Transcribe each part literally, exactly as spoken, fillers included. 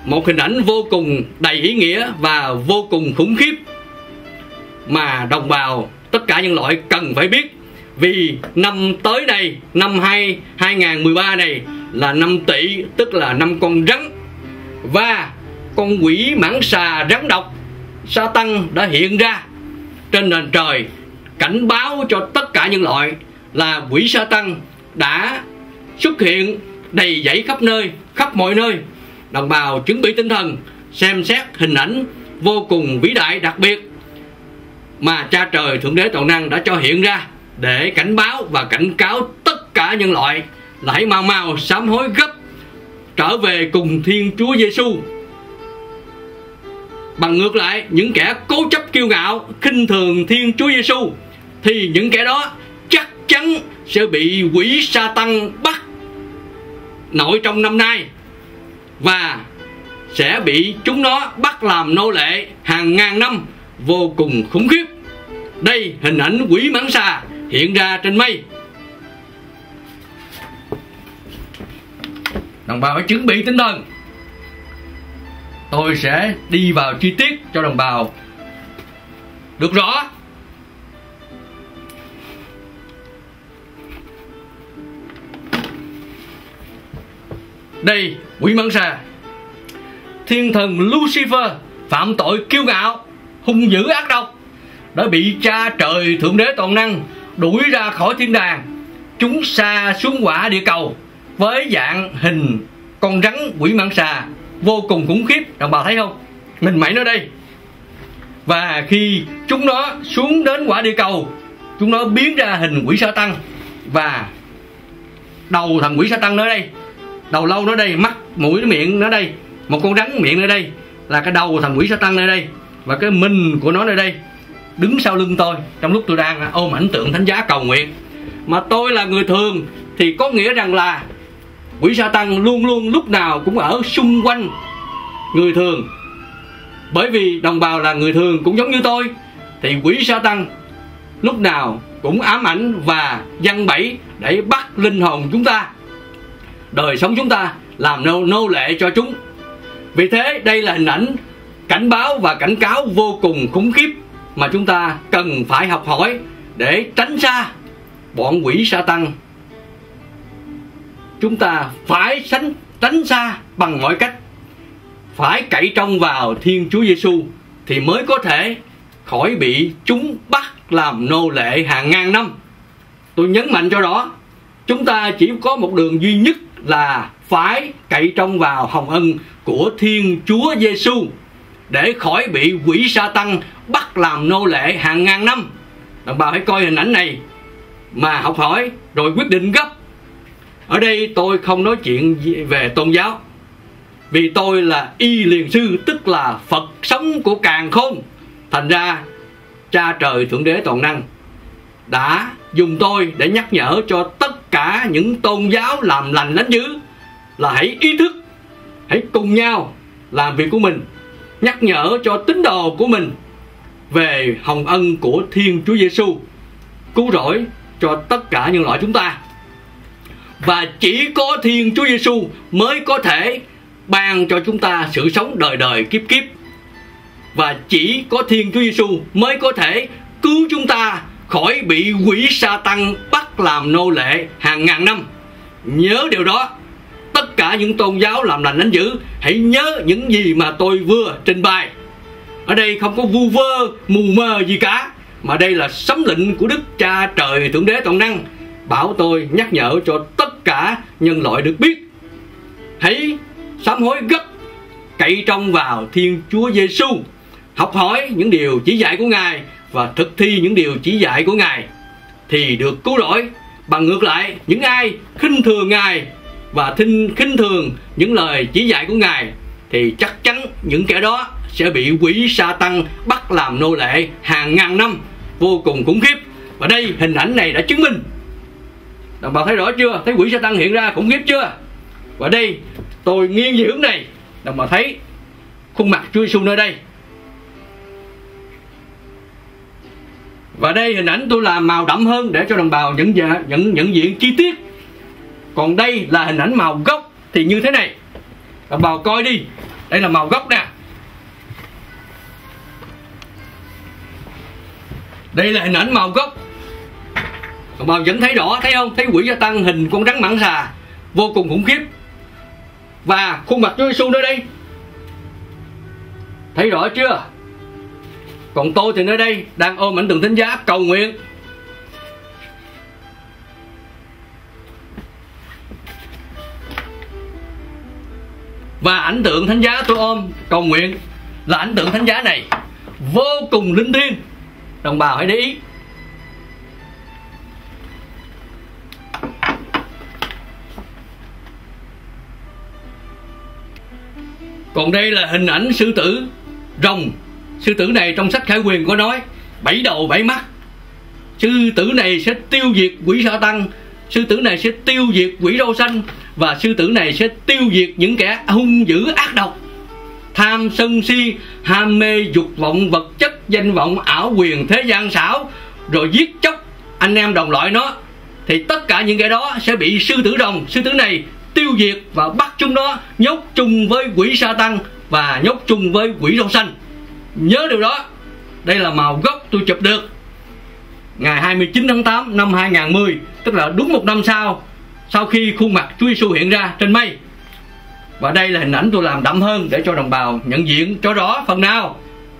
một hình ảnh vô cùng đầy ý nghĩa và vô cùng khủng khiếp mà đồng bào tất cả nhân loại cần phải biết. Vì năm tới này, năm hai nghìn mười ba này là năm Tỵ, tức là năm con rắn, và con quỷ mãng xà rắn độc sa tăng đã hiện ra trên nền trời, cảnh báo cho tất cả nhân loại là quỷ sa tăng đã xuất hiện đầy dẫy khắp nơi, khắp mọi nơi. Đồng bào chuẩn bị tinh thần xem xét hình ảnh vô cùng vĩ đại đặc biệt mà Cha Trời Thượng Đế Toàn Năng đã cho hiện ra, để cảnh báo và cảnh cáo tất cả nhân loại là hãy mau mau sám hối gấp, trở về cùng Thiên Chúa Giêsu. Bằng ngược lại, những kẻ cố chấp kiêu ngạo khinh thường Thiên Chúa Giêsu thì những kẻ đó chắc chắn sẽ bị quỷ sa tăng bắt nội trong năm nay, và sẽ bị chúng nó bắt làm nô lệ hàng ngàn năm, vô cùng khủng khiếp. Đây hình ảnh quỷ mãng xà hiện ra trên mây. Đồng bào phải chuẩn bị tinh thần. Tôi sẽ đi vào chi tiết cho đồng bào được rõ. Đây, quỷ mãng xà. Thiên thần Lucifer phạm tội kiêu ngạo, hung dữ ác độc, đã bị Cha Trời Thượng Đế Toàn Năng đuổi ra khỏi thiên đàng, chúng sa xuống quả địa cầu với dạng hình con rắn quỷ mãng xà vô cùng khủng khiếp. Đồng bào thấy không? Mình mẩy nó đây. Và khi chúng nó xuống đến quả địa cầu, chúng nó biến ra hình quỷ sa tăng, và đầu thằng quỷ sa tăng ở đây, đầu lâu nó đây, mắt mũi nó miệng nó đây, một con rắn miệng ở đây là cái đầu thằng quỷ sa tăng ở đây, và cái mình của nó ở đây đứng sau lưng tôi trong lúc tôi đang ôm ảnh tượng thánh giá cầu nguyện. Mà tôi là người thường thì có nghĩa rằng là quỷ sa tăng luôn luôn lúc nào cũng ở xung quanh người thường. Bởi vì đồng bào là người thường cũng giống như tôi, thì quỷ sa tăng lúc nào cũng ám ảnh và giăng bẫy để bắt linh hồn chúng ta, đời sống chúng ta làm nô, nô lệ cho chúng. Vì thế đây là hình ảnh cảnh báo và cảnh cáo vô cùng khủng khiếp mà chúng ta cần phải học hỏi để tránh xa bọn quỷ sa tăng. Chúng ta phải tránh, tránh xa bằng mọi cách, phải cậy trông vào Thiên Chúa Giêsu thì mới có thể khỏi bị chúng bắt làm nô lệ hàng ngàn năm. Tôi nhấn mạnh cho rõ, chúng ta chỉ có một đường duy nhất là phải cậy trông vào hồng ân của Thiên Chúa Giêsu để khỏi bị quỷ sa tăng bắt làm nô lệ hàng ngàn năm. Đồng bào hãy coi hình ảnh này mà học hỏi rồi quyết định gấp. Ở đây tôi không nói chuyện về tôn giáo, vì tôi là y liền sư, tức là Phật sống của càn khôn. Thành ra Cha Trời Thượng Đế Toàn Năng đã dùng tôi để nhắc nhở cho tất cả những tôn giáo làm lành lánh dữ là hãy ý thức, hãy cùng nhau làm việc của mình, nhắc nhở cho tín đồ của mình về hồng ân của Thiên Chúa Giêsu cứu rỗi cho tất cả nhân loại chúng ta. Và chỉ có Thiên Chúa Giêsu mới có thể ban cho chúng ta sự sống đời đời kiếp kiếp. Và chỉ có Thiên Chúa Giêsu mới có thể cứu chúng ta khỏi bị quỷ sa tăng bắt làm nô lệ hàng ngàn năm. Nhớ điều đó. Tất cả những tôn giáo làm lành lánh dữ hãy nhớ những gì mà tôi vừa trình bày. Ở đây không có vu vơ mù mờ gì cả, mà đây là sấm lệnh của Đức Cha Trời Thượng Đế Toàn Năng bảo tôi nhắc nhở cho tất cả nhân loại được biết. Hãy sám hối gấp, cậy trông vào Thiên Chúa Giêsu, học hỏi những điều chỉ dạy của Ngài và thực thi những điều chỉ dạy của Ngài thì được cứu rỗi. Bằng ngược lại, những ai khinh thường Ngài và thinh khinh thường những lời chỉ dạy của Ngài thì chắc chắn những kẻ đó sẽ bị quỷ sa tăng bắt làm nô lệ hàng ngàn năm, vô cùng khủng khiếp. Và đây hình ảnh này đã chứng minh. Đồng bào thấy rõ chưa? Thấy quỷ sa tăng hiện ra khủng khiếp chưa? Và đây tôi nghiêng về hướng này, đồng bào thấy khuôn mặt Chúa Giêsu nơi đây. Và đây hình ảnh tôi làm màu đậm hơn để cho đồng bào nhận nhận nhận diện chi tiết. Còn đây là hình ảnh màu gốc thì như thế này. Đồng bào coi đi. Đây là màu gốc nè. Đây là hình ảnh màu gốc. Đồng bào vẫn thấy rõ, thấy không? Thấy quỷ gia tăng hình con rắn mãng xà vô cùng khủng khiếp. Và khuôn mặt Chúa Giêsu nơi đây. Thấy rõ chưa? Còn tôi thì nơi đây đang ôm ảnh tượng thánh giá cầu nguyện. Và ảnh tượng thánh giá tôi ôm cầu nguyện là ảnh tượng thánh giá này vô cùng linh thiêng. Đồng bào hãy để ý. Còn đây là hình ảnh sư tử rồng. Sư tử này trong sách Khải Huyền có nói bảy đầu bảy mắt. Sư tử này sẽ tiêu diệt quỷ sa tăng. Sư tử này sẽ tiêu diệt quỷ râu xanh. Và sư tử này sẽ tiêu diệt những kẻ hung dữ ác độc, tham sân si, ham mê dục vọng vật chất, danh vọng ảo quyền thế gian xảo, rồi giết chóc anh em đồng loại nó. Thì tất cả những cái đó sẽ bị sư tử rồng, sư tử này tiêu diệt và bắt chúng nó nhốt chung với quỷ sa tăng và nhốt chung với quỷ râu xanh. Nhớ điều đó. Đây là màu gốc tôi chụp được ngày hai mươi chín tháng tám năm hai nghìn không trăm mười, tức là đúng một năm sau, sau khi khuôn mặt Chúa Giêsu hiện ra trên mây. Và đây là hình ảnh tôi làm đậm hơn để cho đồng bào nhận diện cho rõ phần nào.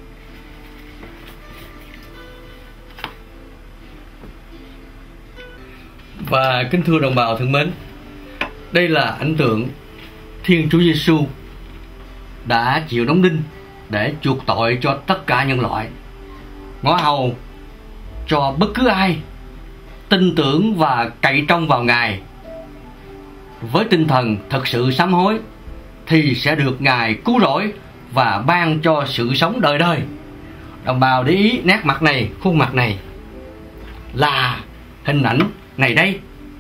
Và kính thưa đồng bào thân mến, đây là ảnh tượng Thiên Chúa Giêsu đã chịu đóng đinh để chuộc tội cho tất cả nhân loại, ngõ hầu cho bất cứ ai tin tưởng và cậy trông vào Ngài với tinh thần thật sự sám hối thì sẽ được Ngài cứu rỗi và ban cho sự sống đời đời. Đồng bào để ý nét mặt này, khuôn mặt này là hình ảnh này đây.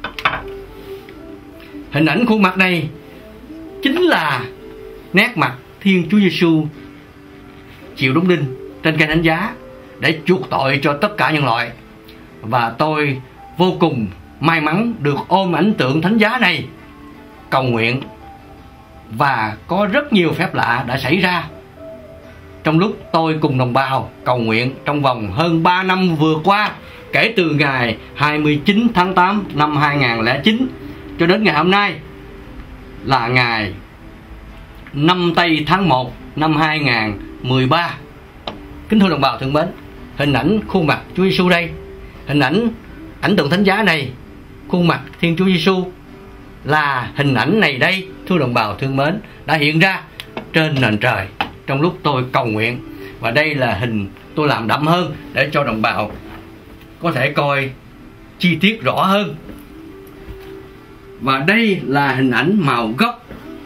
Hình ảnh khuôn mặt này chính là nét mặt Thiên Chúa Giêsu chịu đóng đinh trên cây thánh giá để chuộc tội cho tất cả nhân loại. Và tôi vô cùng may mắn được ôm ảnh tượng thánh giá này cầu nguyện. Và có rất nhiều phép lạ đã xảy ra trong lúc tôi cùng đồng bào cầu nguyện trong vòng hơn ba năm vừa qua, kể từ ngày hai mươi chín tháng tám năm hai nghìn không trăm lẻ chín cho đến ngày hôm nay là ngày năm tây tháng một năm hai nghìn không trăm mười ba. Kính thưa đồng bào thân mến, hình ảnh khuôn mặt Chúa Giêsu đây, hình ảnh ảnh tượng thánh giá này, khuôn mặt Thiên Chúa Giêsu là hình ảnh này đây, thưa đồng bào thương mến, đã hiện ra trên nền trời trong lúc tôi cầu nguyện. Và đây là hình tôi làm đậm hơn để cho đồng bào có thể coi chi tiết rõ hơn. Và đây là hình ảnh màu gốc.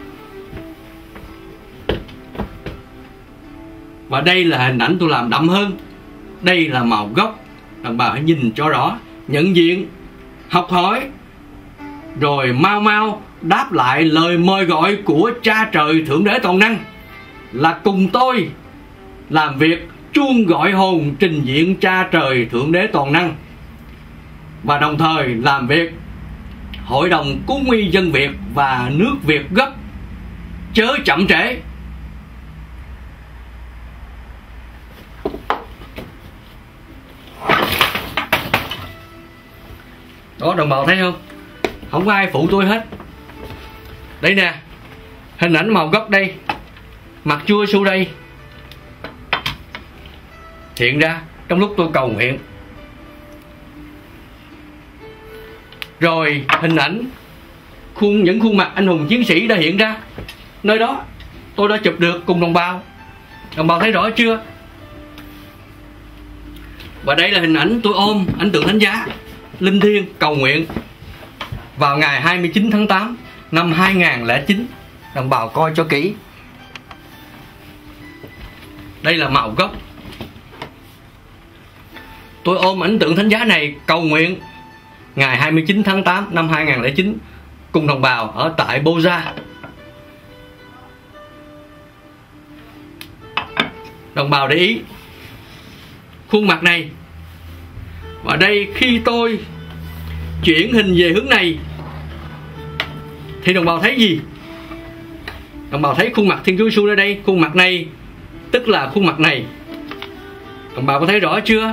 Và đây là hình ảnh tôi làm đậm hơn. Đây là màu gốc. Đồng bào hãy nhìn cho rõ, nhận diện, học hỏi, rồi mau mau đáp lại lời mời gọi của Cha Trời Thượng Đế Toàn Năng là cùng tôi làm việc chuông gọi hồn trình diện Cha Trời Thượng Đế Toàn Năng, và đồng thời làm việc Hội đồng Cứu nguy dân Việt và nước Việt gấp, chớ chậm trễ. Đó, đồng bào thấy không? Không có ai phụ tôi hết. Đây nè, hình ảnh màu gốc đây, mặt Chúa Giêsu đây hiện ra trong lúc tôi cầu nguyện. Rồi hình ảnh khuôn những khuôn mặt anh hùng chiến sĩ đã hiện ra nơi đó, tôi đã chụp được cùng đồng bào. Đồng bào thấy rõ chưa? Và đây là hình ảnh tôi ôm ảnh tượng thánh giá linh thiêng cầu nguyện vào ngày hai mươi chín tháng tám năm hai nghìn không trăm lẻ chín. Đồng bào coi cho kỹ. Đây là màu gốc. Tôi ôm ảnh tượng thánh giá này cầu nguyện ngày hai mươi chín tháng tám năm hai nghìn không trăm lẻ chín cùng đồng bào ở tại Boza. Đồng bào để ý khuôn mặt này. Và đây khi tôi chuyển hình về hướng này thì đồng bào thấy gì? Đồng bào thấy khuôn mặt Thiên Chúa Giêsu ở đây, khuôn mặt này tức là khuôn mặt này. Đồng bào có thấy rõ chưa?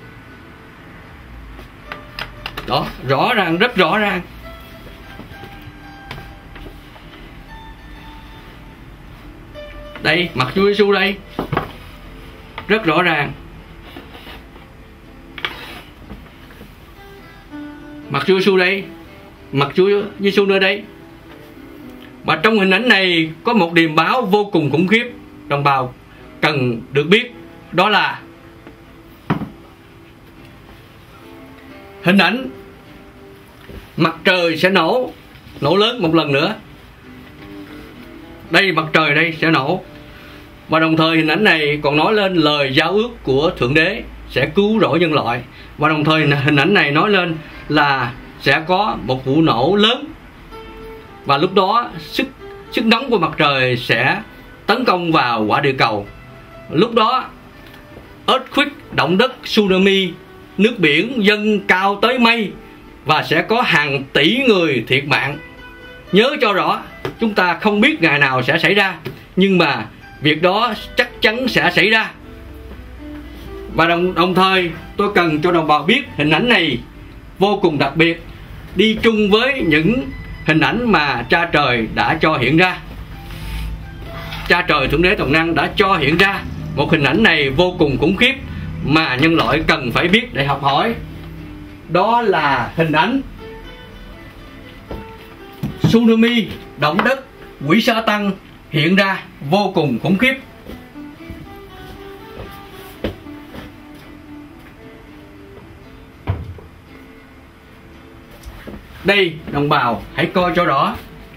Đó, rõ ràng, rất rõ ràng. Đây, mặt Chúa Giêsu đây, rất rõ ràng. Mặt Chúa Giêsu đây, mặt Chúa Giêsu nơi đây. Mà trong hình ảnh này có một điềm báo vô cùng khủng khiếp, đồng bào cần được biết, đó là hình ảnh mặt trời sẽ nổ, nổ lớn một lần nữa. Đây, mặt trời đây sẽ nổ. Và đồng thời hình ảnh này còn nói lên lời giao ước của Thượng Đế sẽ cứu rỗi nhân loại. Và đồng thời hình ảnh này nói lên là sẽ có một vụ nổ lớn. Và lúc đó sức sức nóng của mặt trời sẽ tấn công vào quả địa cầu. Lúc đó earthquake, động đất, tsunami, nước biển dâng cao tới mây, và sẽ có hàng tỷ người thiệt mạng. Nhớ cho rõ, chúng ta không biết ngày nào sẽ xảy ra, nhưng mà việc đó chắc chắn sẽ xảy ra. Và đồng, đồng thời tôi cần cho đồng bào biết hình ảnh này vô cùng đặc biệt, đi chung với những hình ảnh mà Cha Trời đã cho hiện ra. Cha Trời Thượng Đế Toàn Năng đã cho hiện ra một hình ảnh này vô cùng khủng khiếp mà nhân loại cần phải biết để học hỏi. Đó là hình ảnh tsunami, động đất, quỷ sa tăng hiện ra vô cùng khủng khiếp. Đây, đồng bào hãy coi cho rõ.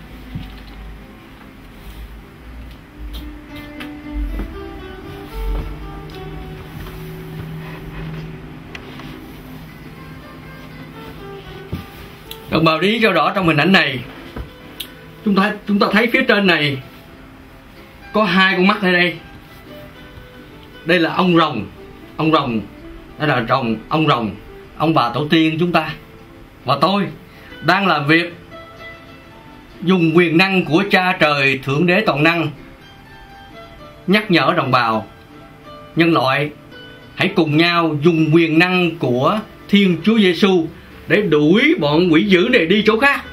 Đồng bào đi cho rõ trong hình ảnh này. Chúng ta chúng ta thấy phía trên này có hai con mắt ở đây. Đây là ông rồng, ông rồng, đây là rồng, ông rồng, ông bà tổ tiên chúng ta. Và tôi đang làm việc dùng quyền năng của Cha Trời Thượng Đế Toàn Năng nhắc nhở đồng bào nhân loại hãy cùng nhau dùng quyền năng của Thiên Chúa Giêsu để đuổi bọn quỷ dữ này đi chỗ khác.